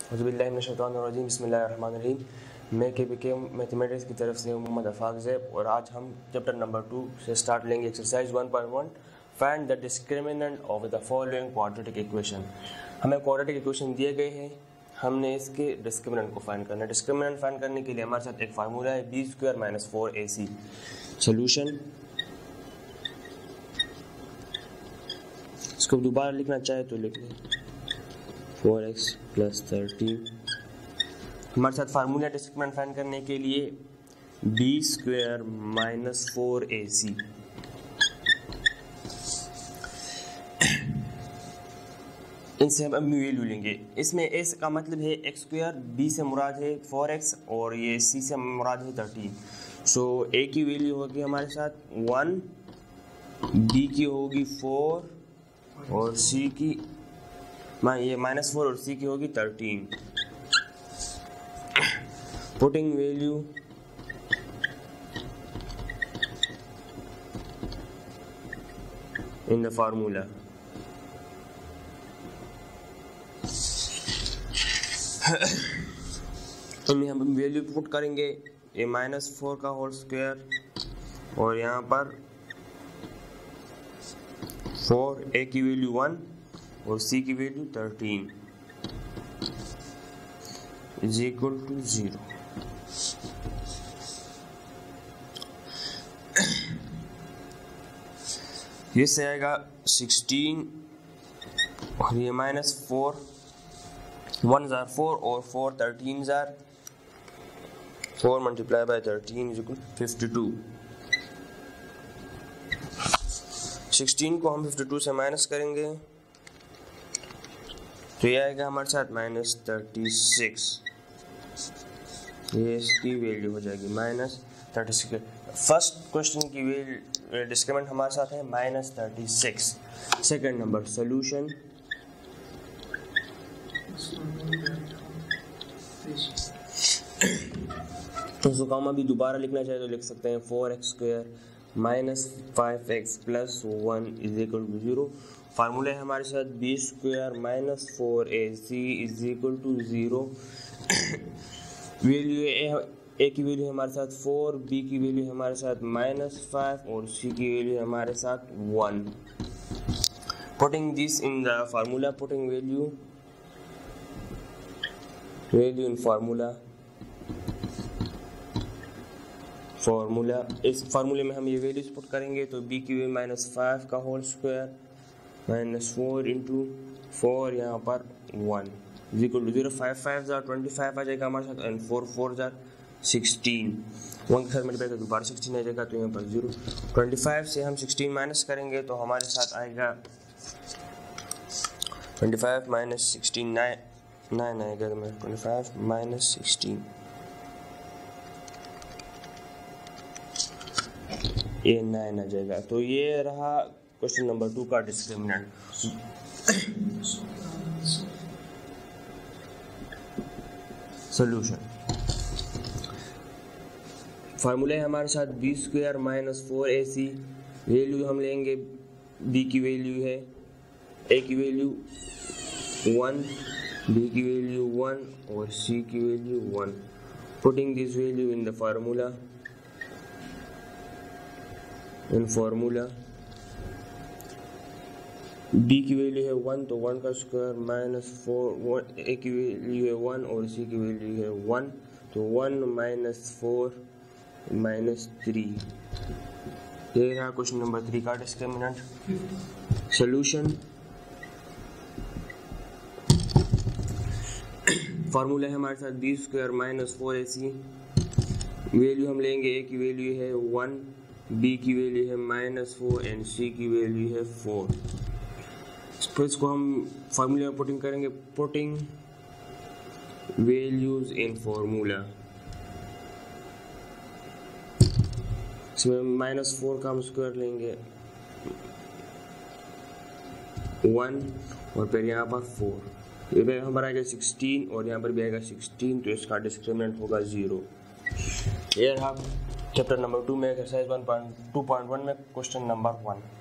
औज़ुबिल्लाहिमिनश्शैतानिर्रजीम बिस्मिल्लाहिर्रहमानिर्रहीम। मैं के मैथमेटिक्स की तरफ से मोहम्मद अफाक ज़ैब और आज हम चैप्टर नंबर 2 से स्टार्ट लेंगे। Exercise 1.1 find the discriminant of the following quadratic equation. हमें क्वाड्रेटिक इक्वेशन दिए गए हैं, हमने इसके डिस्क्रिमिनेंट को फाइंड करना है। डिस्क्रिमिनेंट फाइंड करने के लिए हमारे साथ एक फार्मूला है b² - 4ac। सोल्यूशन, इसको दोबारा लिखना चाहे तो लिख लें 4x + 13। हमारे साथ फार्मूला डिस्क्रिमिनेंट फाइंड करने के लिए b² - 4ac। इनसे हम वैल्यू लेंगे। इसमें a का मतलब है x², b से मुराद है 4x और ये c से मुराद है 13। सो a की वैल्यू होगी हमारे साथ 1, b की होगी 4 और c की ये -4 और c की होगी 13। Putting value in the formula, इनमें हम वैल्यू पुट करेंगे ये -4 का होल स्क्वायर और यहाँ पर 4, a की वैल्यू 1 और c की वैल्यू 13 = 0। ये से आएगा 16 और ये -4, 1 जार 4 और 4 13 जार 4 × 13 = 52। 16 को हम 52 से माइनस करेंगे तो ये आएगा हमारे साथ -36। ये इसकी वैल्यू हो जाएगी -36। फर्स्ट क्वेश्चन की वैल्यू डिस्क्रिमिनेंट हमारे साथ है -36। सेकंड नंबर सॉल्यूशन, तो उसको काम अभी दोबारा लिखना चाहे तो लिख सकते हैं 4x² - 5x + 1 = 0। फार्मूला है हमारे साथ b² - 4ac = 0। वैल्यू a की वैल्यू है हमारे साथ 4, b की वैल्यू है हमारे साथ -5 और c की वैल्यू है हमारे साथ 1। Putting this in the formula, putting value in formula, इस फार्मूले में हम ये वैल्यूज पुट करेंगे तो b की वैल्यू -5 का होल स्क्वायर -4 × 4 यहाँ पर 1 = 0। 5 5 जार 25 आ जाएगा हमारे साथ एंड 4 4 जार 16। 1 के साथ मल्टीप्लाई कर दोबारा 16 आ जाएगा तो यहाँ पर 0। 25 से हम 16 माइनस करेंगे तो हमारे साथ आएगा 25 - 16 9 आएगा। तो 25 - 16 ये 9 आ जाएगा। तो ये रहा क्वेश्चन नंबर 2 का डिस्क्रिमिनेंट। सॉल्यूशन, फार्मूला है हमारे साथ b² - 4ac। वैल्यू हम लेंगे, b की वैल्यू है, a की वैल्यू 1, b की वैल्यू 1 और c की value 1। Putting this value in the formula, b की वैल्यू है 1 तो 1 का स्क्वायर -4, a की वैल्यू है 1 और c की वैल्यू है 1 तो 1 - 4 -3। ये रहा क्वेश्चन नंबर 3 का डिस्क्रिमिनेंट। सॉल्यूशन, फार्मूला है हमारे साथ b² - 4ac। वैल्यू हम लेंगे, a की वैल्यू है 1, b की वैल्यू है -4 एंड c की वैल्यू है 4। इसको हम फार्मूले में पुटिंग करेंगे, पुटिंग वैल्यूज इन फार्मूला। इसमें -4 का हम स्क्वायर लेंगे 1 और फिर यहाँ पर 4, ये हमारा आएगा 16 और यहाँ पर भी आएगा 16 तो इसका डिस्क्रिमिनेंट होगा 0। ये रहा चैप्टर नंबर 2 में एक्सरसाइज 1.2.1 में क्वेश्चन नंबर 1।